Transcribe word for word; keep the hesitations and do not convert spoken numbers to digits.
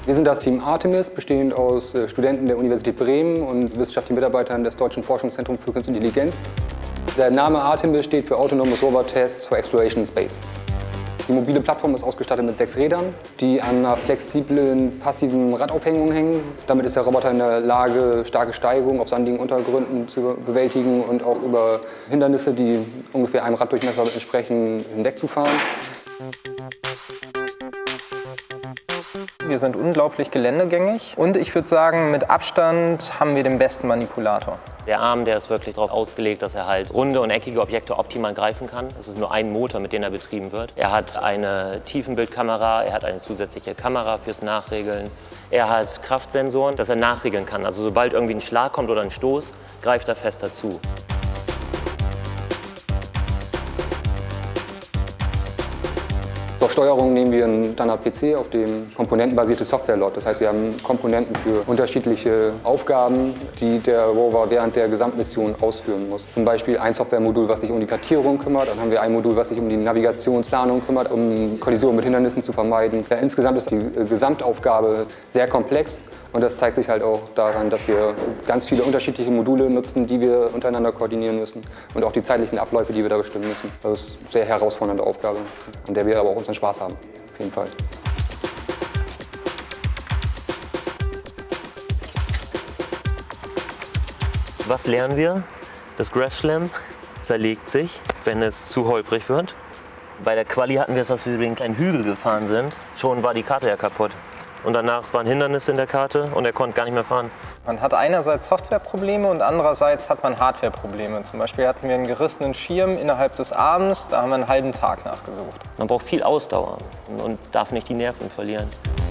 Wir sind das Team Artemis, bestehend aus Studenten der Universität Bremen und wissenschaftlichen Mitarbeitern des Deutschen Forschungszentrums für Künstliche Intelligenz. Der Name Artemis steht für Autonomous Robot Tests for Exploration in Space. Die mobile Plattform ist ausgestattet mit sechs Rädern, die an einer flexiblen, passiven Radaufhängung hängen. Damit ist der Roboter in der Lage, starke Steigungen auf sandigen Untergründen zu bewältigen und auch über Hindernisse, die ungefähr einem Raddurchmesser entsprechen, hinwegzufahren. Wir sind unglaublich geländegängig und ich würde sagen, mit Abstand haben wir den besten Manipulator. Der Arm, der ist wirklich darauf ausgelegt, dass er halt runde und eckige Objekte optimal greifen kann. Es ist nur ein Motor, mit dem er betrieben wird. Er hat eine Tiefenbildkamera, er hat eine zusätzliche Kamera fürs Nachregeln. Er hat Kraftsensoren, dass er nachregeln kann. Also sobald irgendwie ein Schlag kommt oder ein Stoß, greift er fest dazu. Zur Steuerung nehmen wir einen Standard-P C, auf dem komponentenbasierte Software läuft. Das heißt, wir haben Komponenten für unterschiedliche Aufgaben, die der Rover während der Gesamtmission ausführen muss. Zum Beispiel ein Softwaremodul, was sich um die Kartierung kümmert. Dann haben wir ein Modul, was sich um die Navigationsplanung kümmert, um Kollisionen mit Hindernissen zu vermeiden. Ja, insgesamt ist die Gesamtaufgabe sehr komplex. Und das zeigt sich halt auch daran, dass wir ganz viele unterschiedliche Module nutzen, die wir untereinander koordinieren müssen. Und auch die zeitlichen Abläufe, die wir da bestimmen müssen. Das ist eine sehr herausfordernde Aufgabe, an der wir aber auch unseren Spaß haben. Auf jeden Fall. Was lernen wir? Das GraphSlam zerlegt sich, wenn es zu holprig wird. Bei der Quali hatten wir es, dass wir über den kleinen Hügel gefahren sind. Schon war die Karte ja kaputt. Und danach waren Hindernisse in der Karte und er konnte gar nicht mehr fahren. Man hat einerseits Softwareprobleme und andererseits hat man Hardwareprobleme. Zum Beispiel hatten wir einen gerissenen Schirm innerhalb des Abends, da haben wir einen halben Tag nachgesucht. Man braucht viel Ausdauer und darf nicht die Nerven verlieren.